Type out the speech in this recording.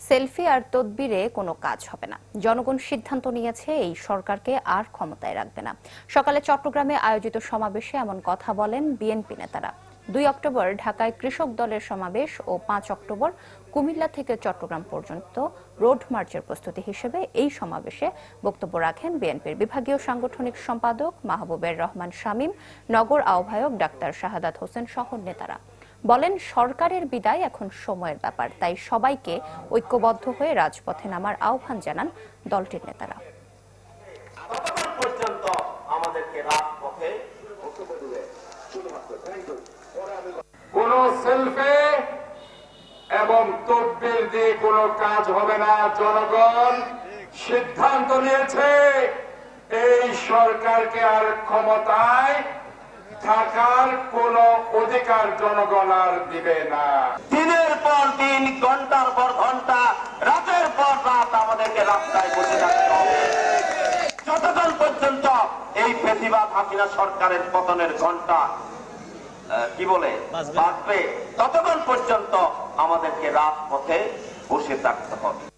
Selfie আর তদবিরে কোনো কাজ হবে না। জনগণ সিদ্ধান্ত নিয়েছে এই সরকারকে আর ক্ষমতায় রাখবে না। সকালে চট্টগ্রামে আয়োজিত সমাবেশে এমন কথা বলেন বিএনপি নেতারা। 2 অক্টোবর ঢাকায় কৃষক দলের সমাবেশ ও 5 অক্টোবর কুমিল্লা থেকে চট্টগ্রাম পর্যন্ত রোড মার্চের প্রস্তুতি হিসেবে এই সমাবেশে বক্তব্য রাখেন বিএনপির বিভাগীয় সাংগঠনিক সম্পাদক মাহবুবের রহমান শামীম, নগর আহ্বায়ক ডাক্তার শাহাদাত হোসেন সহ নেতারা। বলেন, সরকারের বিদায় এখন সময়ের ব্যাপার, তাই সবাইকে ঐক্যবদ্ধ হয়ে রাজপথে নামার আহ্বান জানান দলটির নেতারা। কোন সেলফি এবং তদবির দিয়ে কোনো কাজ হবে না। জনগণ সিদ্ধান্ত নিয়েছে এই সরকারকে আর ক্ষমতায় থাকার কোন অধিকার জনগণ আর দিবে না। দিনের পর দিন, ঘন্টার পর ঘন্টা, রাতের পর রাত আমাদেরকে রাস্তায় বসে থাকতে হবে যতক্ষণ পর্যন্ত এই ফেসিবাদ হাসিনা সরকারের পতনের ঘন্টা বাজবে, ততক্ষণ পর্যন্ত আমাদেরকে রাজপথে বসে থাকতে হবে।